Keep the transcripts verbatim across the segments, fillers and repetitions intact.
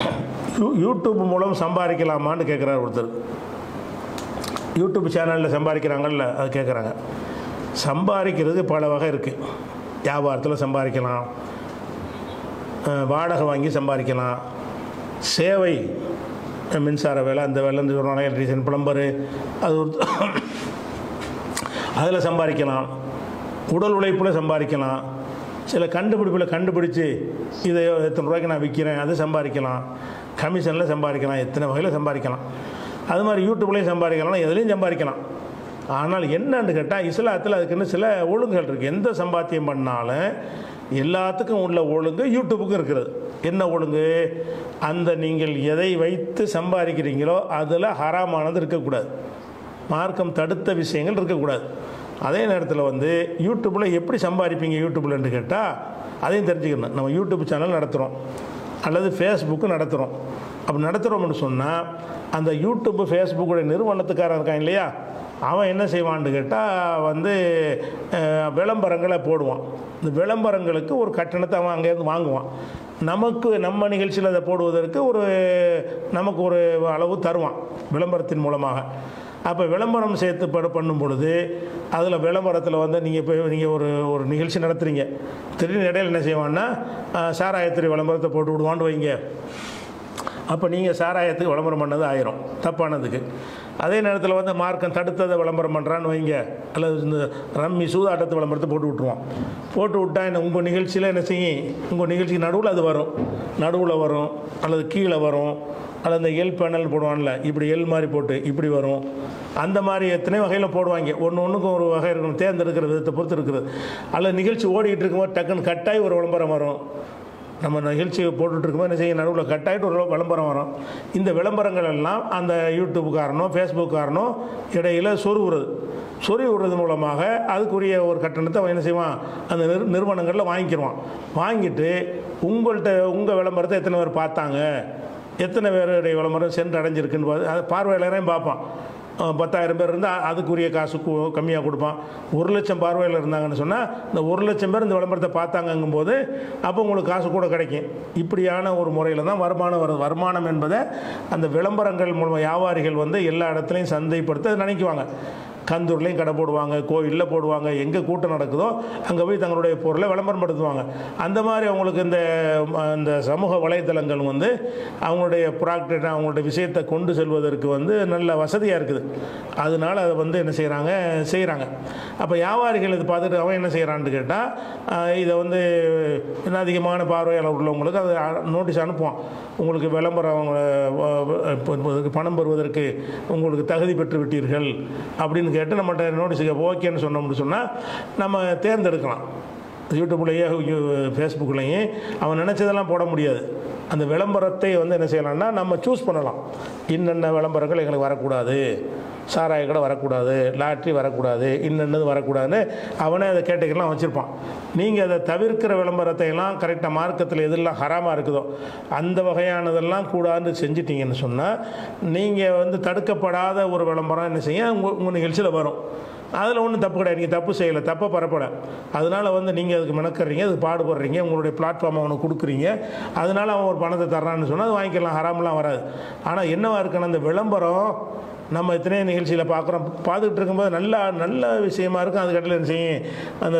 You YouTube மூலம் சம்பாதிக்கலாமான்னு கேட்குறாரு ஒருத்தர். யூடியூப் சேனலில் சம்பாதிக்கிறாங்கல்ல, அது கேட்குறாங்க. சம்பாதிக்கிறது பல வகை இருக்குது. வியாபாரத்தில் சம்பாதிக்கலாம், வாடகை வாங்கி சம்பாதிக்கலாம், சேவை மின்சார வேலை, அந்த வேலை, இந்த எலக்ட்ரீஷியன், பிளம்பரு, அது ஒரு அதில் சம்பாதிக்கலாம், உடல் உழைப்பில் சம்பாதிக்கலாம், சில கண்டுபிடிப்பில் கண்டுபிடிச்சி இதை எத்தனை ரூபாய்க்கு நான் விற்கிறேன் அது சம்பாதிக்கலாம், கமிஷனில் சம்பாதிக்கலாம், எத்தனை வகையில் சம்பாதிக்கலாம். அது மாதிரி யூடியூப்லேயும் சம்பாதிக்கலாம், எதுலேயும் சம்பாதிக்கலாம். ஆனால் என்னன்னு கேட்டால் இஸ்லாத்தில் அதுக்குன்னு சில ஒழுங்குகள் இருக்குது. எந்த சம்பாத்தியம் பண்ணாலும் எல்லாத்துக்கும் உள்ள ஒழுங்கு யூடியூப்புக்கும் இருக்கிறது. என்ன ஒழுங்கு? அந்த நீங்கள் எதை வைத்து சம்பாதிக்கிறீங்களோ அதில் ஹராமானது இருக்கக்கூடாது, மார்க்கம் தடுத்த விஷயங்கள் இருக்கக்கூடாது. அதே நேரத்தில் வந்து யூடியூப்பில் எப்படி சம்பாதிப்பீங்க யூடியூப்லன்னு கேட்டால் அதையும் தெரிஞ்சுக்கணும். நம்ம யூடியூப் சேனல் நடத்துகிறோம் அல்லது ஃபேஸ்புக்கு நடத்துகிறோம். அப்படி நடத்துகிறோம்னு சொன்னால் அந்த யூடியூப்பு ஃபேஸ்புக்குடைய நிறுவனத்துக்காரன் இருக்கான் இல்லையா, அவன் என்ன செய்வான்னு கேட்டால் வந்து விளம்பரங்களை போடுவான். இந்த விளம்பரங்களுக்கு ஒரு கட்டணத்தை அவன் அங்கேருந்து வாங்குவான். நமக்கு நம்ம நிகழ்ச்சியில் அதை போடுவதற்கு ஒரு நமக்கு ஒரு அளவு தருவான் விளம்பரத்தின் மூலமாக. அப்போ விளம்பரம் சேர்த்து பட பண்ணும் பொழுது அதில் விளம்பரத்தில் வந்து நீங்கள் இப்போ நீங்கள் ஒரு ஒரு நிகழ்ச்சி நடத்துகிறீங்க, திடீர்னு இடையில் என்ன செய்வான்னா சாராயத்துறை விளம்பரத்தை போட்டு விடுவான்னு வைங்க. அப்போ நீங்கள் சாராயத்துக்கு விளம்பரம் பண்ணது ஆயிரும், தப்பானதுக்கு. அதே நேரத்தில் வந்து மார்க்கம் தடுத்ததை விளம்பரம் பண்ணுறான்னு வைங்க, அல்லது இந்த ரம்மி சூதாட்டத்தை விளம்பரத்தை போட்டு விட்ருவோம். போட்டு விட்டால் என்ன உங்கள் நிகழ்ச்சியில் என்ன செய்யும், உங்கள் நிகழ்ச்சி நடுவில் அது வரும், நடுவில் வரும் அல்லது கீழே வரும், அல்லது இந்த எல் பேனல் போடுவான்ல, இப்படி எல் மாதிரி போட்டு இப்படி வரும். அந்த மாதிரி எத்தனை வகையில் போடுவாங்க, ஒன்று ஒன்றுக்கும் ஒரு வகை இருக்கணும், தேர்ந்தெடுக்கிற விதத்தை பொறுத்து இருக்குது. அல்லது நிகழ்ச்சி ஓடிக்கிட்டு இருக்கும்போது டக்குன்னு கட்டாயி ஒரு விளம்பரம் வரும். நம்ம நிகழ்ச்சி போட்டுட்டு இருக்கும்போது என்ன செய்ய நடுவில் கட்டாயிட்டு ஒரு விளம்பரம் வரும். இந்த விளம்பரங்கள் எல்லாம் அந்த யூடியூப்புக்காரனோ ஃபேஸ்புக்காரனோ இடையில் சொருவுறது, சொருவி விடுறது மூலமாக அதுக்குரிய ஒரு கட்டணத்தை அவன் என்ன செய்வான், அந்த நிறு நிறுவனங்களில் வாங்கிக்கிடுவான். வாங்கிட்டு உங்கள்கிட்ட உங்கள் விளம்பரத்தை எத்தனை பேர் பார்த்தாங்க, எத்தனை பேருடைய விளம்பரம் சென்று அடைஞ்சிருக்குன்னு பார்த்து அது பார்வையாளரையும் பார்ப்பான். பத்தாயிரம் பேர் இருந்தால் அதுக்குரிய காசு கம்மியாக கொடுப்பான். ஒரு லட்சம் பார்வையில் இருந்தாங்கன்னு சொன்னால் இந்த ஒரு லட்சம் பேர் இந்த விளம்பரத்தை பார்த்தாங்கங்கும்போது அப்போ உங்களுக்கு காசு கூட கிடைக்கும். இப்படியான ஒரு முறையில் தான் வருமானம் வருது. வருமானம் என்பதை அந்த விளம்பரங்கள் மூலமாக வியாபாரிகள் வந்து எல்லா இடத்துலையும் சந்தைப்படுத்த நினைக்குவாங்க. கந்தூர்லேயும் கடை போடுவாங்க, கோயிலில் போடுவாங்க, எங்கே கூட்டம் நடக்குதோ அங்கே போய் தங்களுடைய பொருளை விளம்பரப்படுத்துவாங்க. அந்த மாதிரி அவங்களுக்கு இந்த இந்த சமூக வலைத்தளங்கள் வந்து அவங்களுடைய ப்ராடக்ட் அவங்களுடைய விஷயத்தை கொண்டு செல்வதற்கு வந்து நல்ல வசதியாக இருக்குது. அதனால் அதை வந்து என்ன செய்கிறாங்க செய்கிறாங்க. அப்போ வியாபாரிகள் இது பார்த்துட்டு அவன் என்ன செய்கிறான்னு கேட்டால் இதை வந்து இன்னும் அதிகமான பார்வையாளர் உள்ளவங்களுக்கு அதை நோட்டீஸ் அனுப்புவான். உங்களுக்கு விளம்பரம் பணம் பெறுவதற்கு உங்களுக்கு தகுதி பெற்று விட்டீர்கள் அப்படின்னு கேட்டு நம்மகிட்ட நோட்டீஸுக்கு ஓகேன்னு சொன்னோம்னு சொன்னால் நம்ம தேர்ந்தெடுக்கலாம். யூடியூப்லேயே ஃபேஸ்புக்லேயும் அவன் நினச்சதெல்லாம் போட முடியாது. அந்த விளம்பரத்தை வந்து என்ன செய்யலாம்னா நம்ம சூஸ் பண்ணலாம். இன்னென்ன விளம்பரங்கள் எங்களுக்கு வரக்கூடாது, சாராய கடை வரக்கூடாது, லாட்ரி வரக்கூடாது, இன்னென்னது வரக்கூடாதுன்னு அவனே அதை கேட்டுக்கெல்லாம் வச்சுருப்பான். நீங்கள் அதை தவிர்க்கிற விளம்பரத்தை எல்லாம் கரெக்டாக மார்க்கத்தில் எதெல்லாம் ஹராமாக இருக்குதோ அந்த வகையானதெல்லாம் கூடாதுன்னு செஞ்சிட்டிங்கன்னு சொன்னால் நீங்கள் வந்து தடுக்கப்படாத ஒரு விளம்பரம் என்ன செய்ய உங்கள் உங்கள் நிகழ்ச்சியில் வரும். அதில் ஒன்றும் தப்பு கிடையாது, நீங்கள் தப்பு செய்யலை, தப்பை பரப்பலை. அதனால் வந்து நீங்கள் அதுக்கு மெனக்கறீங்க, அதுக்கு பாடுபடுறீங்க, உங்களுடைய பிளாட்ஃபார்ம் அவனுக்கு கொடுக்குறீங்க, அதனால் அவன் ஒரு பணத்தை தர்றான்னு சொன்னால் அது வாங்கிக்கலாம், ஹராமெலாம் வராது. ஆனால் என்னவா இருக்குன்னா அந்த விளம்பரம் நம்ம எத்தனையோ நிகழ்ச்சியில் பார்க்குறோம், பார்த்துக்கிட்டு இருக்கும்போது நல்லா நல்ல விஷயமா இருக்கும். அது கட்டில் என்ன செய்யும், அந்த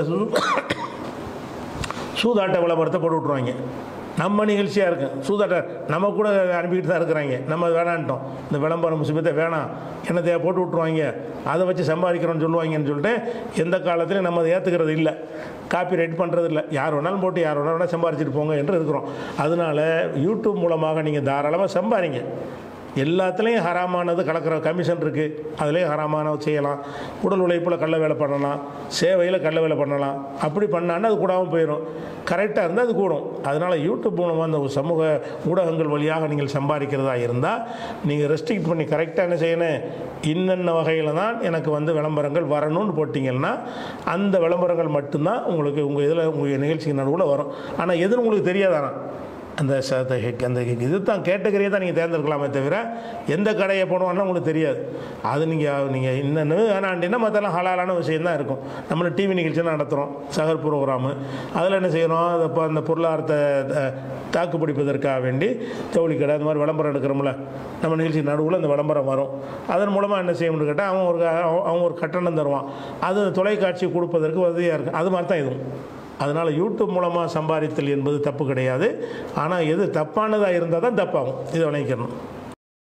சூதாட்ட விளம்பரத்தை போட்டு விட்ருவாங்க. நம்ம நிகழ்ச்சியாக இருக்கும், சூதாட்ட நம்ம கூட அனுப்பிக்கிட்டு தான் இருக்கிறாங்க, நம்ம வேணான்ட்டோம், இந்த விளம்பரம் முசிபத்தை வேணாம் என்னத்தையா போட்டு விட்ருவாங்க, அதை வச்சு சம்பாதிக்கிறோன்னு சொல்லுவாங்கன்னு சொல்லிட்டு எந்த காலத்துலையும் நம்ம அதை ஏற்றுக்கிறது இல்லை, காப்பி ரைட் பண்ணுறது இல்லை. யார் வேணாலும் போட்டு யார் வேணாலும் சம்பாதிச்சுட்டு போங்க என்று இருக்கிறோம். அதனால் யூடியூப் மூலமாக நீங்கள் தாராளமாக சம்பாதிங்க. எல்லாத்துலேயும் ஹராமானது கலக்கிற கமிஷன் இருக்குது, அதுலேயும் ஹராமானது செய்யலாம். உடல் உழைப்பில் கள்ள வேலை பண்ணலாம், சேவையில் கள்ள வேலை பண்ணலாம். அப்படி பண்ணான்னா அது கூடாமல் போயிடும். கரெக்டாக இருந்தால் அது கூடும். அதனால் யூடியூப் மூலமாக அந்த சமூக ஊடகங்கள் வழியாக நீங்கள் சம்பாதிக்கிறதா இருந்தால் நீங்கள் ரெஸ்ட்ரிக்ட் பண்ணி கரெக்டாக என்ன செய்யணும், இன்னென்ன வகையில் தான் எனக்கு வந்து விளம்பரங்கள் வரணும்னு போட்டிங்கன்னா அந்த விளம்பரங்கள் மட்டும்தான் உங்களுக்கு உங்கள் இதில் உங்கள் நிகழ்ச்சிக்கு நடுவில் வரும். ஆனால் எதுன்னு உங்களுக்கு தெரியாதானா, அந்த அந்த இது தான் கேட்டகரியை தான் நீங்கள் தேர்ந்தெடுக்கலாமே தவிர எந்த கடையை போடுவான்னா உங்களுக்கு தெரியாது. அது நீங்கள் நீங்கள் இன்னொன்று வேணாண்டின்னா மற்றெல்லாம் ஹலாலான விஷயம் தான் இருக்கும். நம்மள டிவி நிகழ்ச்சியெல்லாம் நடத்துகிறோம், சகர் ப்ரோக்ராமு. அதில் என்ன செய்கிறோம், அதை இப்போ அந்த பொருளாதாரத்தை தாக்கு பிடிப்பதற்காக வேண்டி ஜவுளி கடை அந்த மாதிரி விளம்பரம் எடுக்கிறோம்ல, நம்ம நிகழ்ச்சி நடுவில் அந்த விளம்பரம் வரும். அதன் மூலமாக என்ன செய்யணும்னு கேட்டால் அவன் ஒரு அவன் ஒரு கட்டணம் தருவான். அது தொலைக்காட்சி கொடுப்பதற்கு உதவியாக இருக்குது. அது மாதிரி தான் இதுவும். அதனால் யூடியூப் மூலமாக சம்பாதித்தல் என்பது தப்பு கிடையாது. ஆனால் எது தப்பானதாக இருந்தால் தான் தப்பாகும். இதை விளைவிக்கணும்.